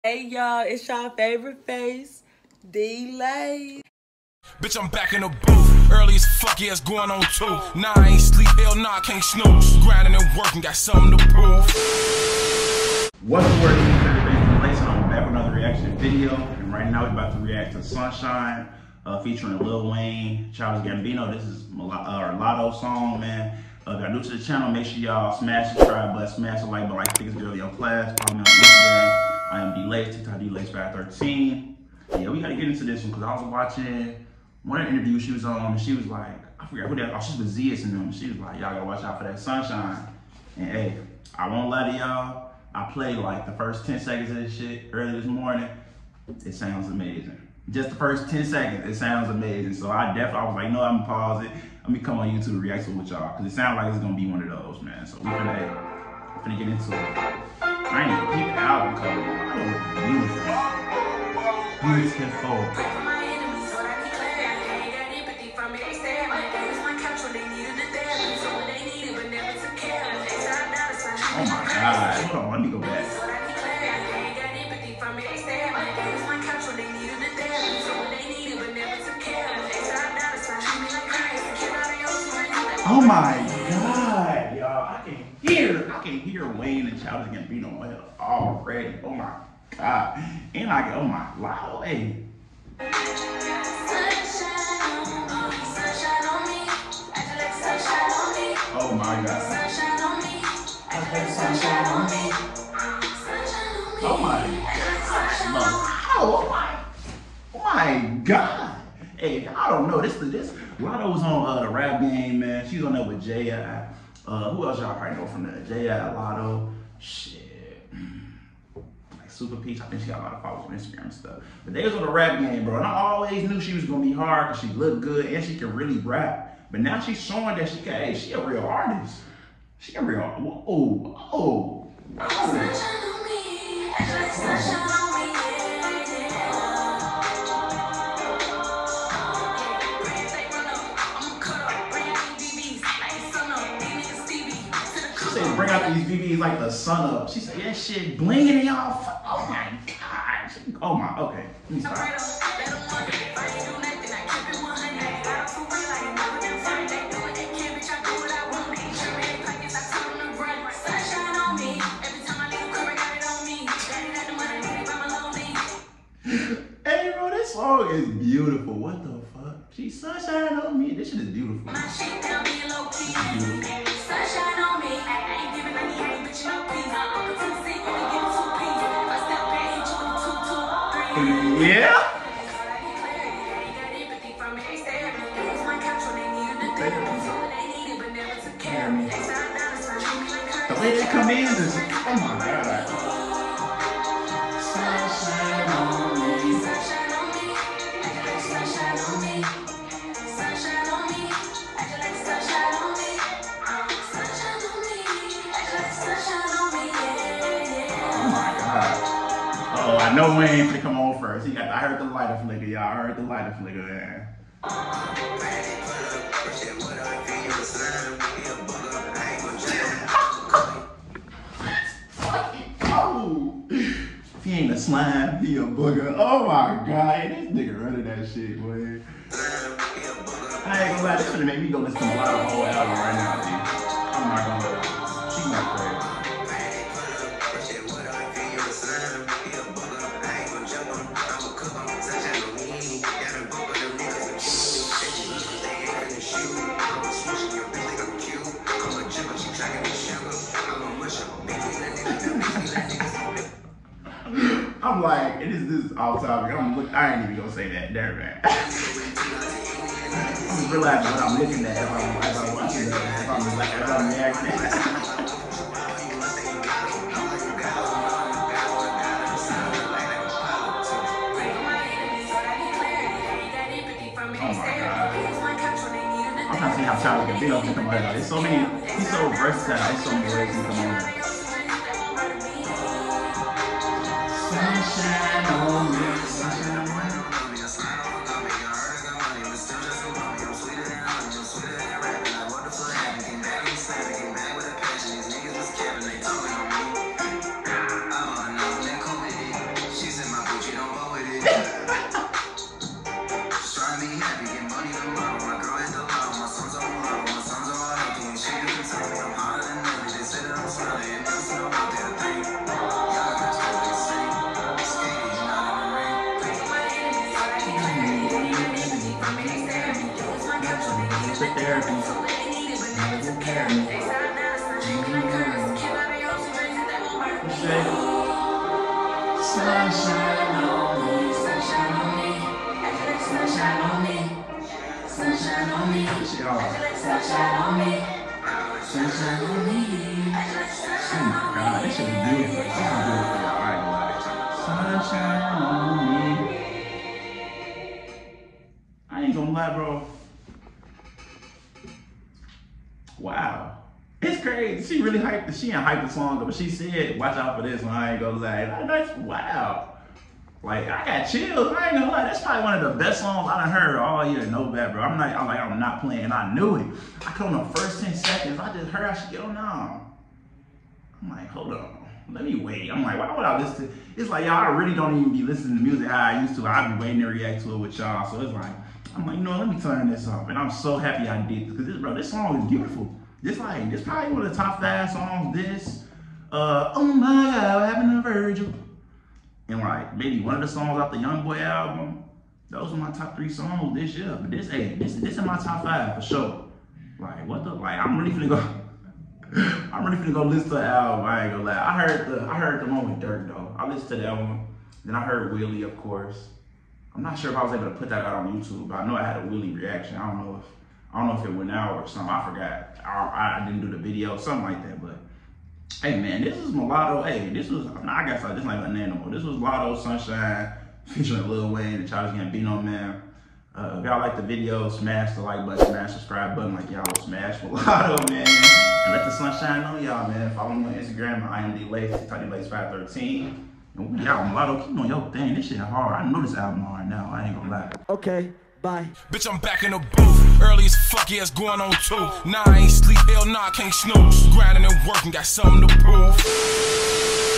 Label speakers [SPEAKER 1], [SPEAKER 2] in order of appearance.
[SPEAKER 1] Hey y'all, it's y'all favorite face, D-Lay.
[SPEAKER 2] Bitch, I'm back in the booth. Early as fuck, yeah, it's going on too. Nah, I ain't sleep, hell nah, I can't snooze. Grinding and working, got something to prove.
[SPEAKER 3] What's the word? I'm back with another reaction video, and right now we're about to react to Sunshine, featuring Lil Wayne, Childish Gambino. This is our Latto song, man. If y'all new to the channel, make sure y'all smash the subscribe button, smash the like button, like Thickest Girl Young Class. Follow me on Instagram. I am D-Lay, TikTok D-Lay513. Yeah, we gotta get into this one because I was watching one interview she was on, and she was like, I forgot who that. Oh, she's with Zias and them. She was like, y'all gotta watch out for that Sunshine. And hey, I won't lie to y'all. I played like the first 10 seconds of this shit early this morning. It sounds amazing. Just the first 10 seconds, it sounds amazing. So I was like, no, I'm gonna pause it. Let me come on YouTube and react to it with y'all, because it sounds like it's gonna be one of those, man. So we're finna get into it. I ain't even peep the album cover. I look beautiful. Beautiful. Oh my God. Hold on, let me go back. Oh my God, y'all! I can hear Wayne and Childish Gambino already. Oh my God, and oh my wow, hey. Oh my God. Oh my God. Hey, I don't know. This Latto was on the rap game, man. She's on there with J.I. Who else y'all probably know from there? J.I. Latto. Shit. Like Super Peach. I think she got a lot of followers on Instagram and stuff. But they was on the rap game, bro. And I always knew she was gonna be hard because she looked good and she could really rap. But now she's showing that she can, hey, she a real artist. She a real, oh. Bring out these BBs like the sun up. She said, yeah, shit, blinging in y'all. Oh my God. Oh my, okay. Let me stop. Hey, bro, this song is beautiful. What the fuck? She's sunshine on me. This shit is beautiful. Yeah. The way they come in is, oh my God. Sunshine on me. Sunshine on me. Sunshine on me. Sunshine on me. Sunshine on me. Sunshine on me. Sunshine on me. Oh my God. Oh, I know Wayne finna come on first. I heard the lighter flicker, y'all. I heard the lighter flicker, man. Oh, if he ain't a slime, he a booger. Oh my God, hey, this nigga running that shit, boy. I ain't gonna lie, this finna make me go listen to a lot of the whole album right now, dude. I'm not gonna lie. She not crazy. I'm like, this is off topic. I ain't even gonna say that. There, man. I'm just realizing what I'm looking at as I'm watching that. As I'm reacting. Oh my God. I'm trying to see how Childish Gambino can come out. There's so many. He's so versatile. There's so many ways he can come on. Sunshine on me, sunshine on me. therapy. Love is therapy. Sunshine on me, sunshine on me, sunshine on me, sunshine on me, sunshine on me, sunshine on me. Oh my God, this shit is beautiful. This is beautiful. I ain't gonna lie. Sunshine on me. I ain't gonna lie, bro. Wow. It's crazy. She really hyped. She ain't hyped the song, but she said, "Watch out for this one." I ain't gonna lie. That's wow. Like I got chills. I ain't gonna lie. That's probably one of the best songs I done heard all year. No bad, bro. I'm not playing. I knew it. I could on the first 10 seconds. I just heard how she get on now. I'm like, hold on. Let me wait. I'm like, why would I listen to? It's like y'all, I really don't even be listening to music how I used to. I be waiting to react to it with y'all. So it's like, I'm like, you know, let me turn this off. And I'm so happy I did because this song is beautiful. This probably one of the top 5 songs. Oh my God, what happened to Virgil? And like maybe one of the songs off the Young Boy album. Those are my top 3 songs this year. But this is my top 5 for sure. Like what the I'm really finna go listen to the album. I ain't gonna lie. I heard the one with Dirk though. I listened to that one. Then I heard Willie, of course. I'm not sure if I was able to put that out on YouTube, but I know I had a Willie reaction. I don't know if it went out or something. I forgot. I didn't do the video, something like that. But hey, man, this is Mulatto. Hey, this was. I guess this like an animal. This was Latto Sunshine featuring Lil Wayne and Childish Gambino, man. If y'all like the video, smash the like button, smash the subscribe button like y'all smash Mulatto, man. And let the sunshine on y'all, man. Follow me on Instagram, IMDLace, TinyLace513. And y'all, Mulatto, keep on your thing. This shit hard. I know this album hard now. I ain't gonna lie.
[SPEAKER 1] Okay, bye.
[SPEAKER 2] Bitch, I'm back in the booth. Early as fuck, yeah, it's going on too. Nah, I ain't sleep, hell nah, I can't snooze. Grinding and working, got something to prove.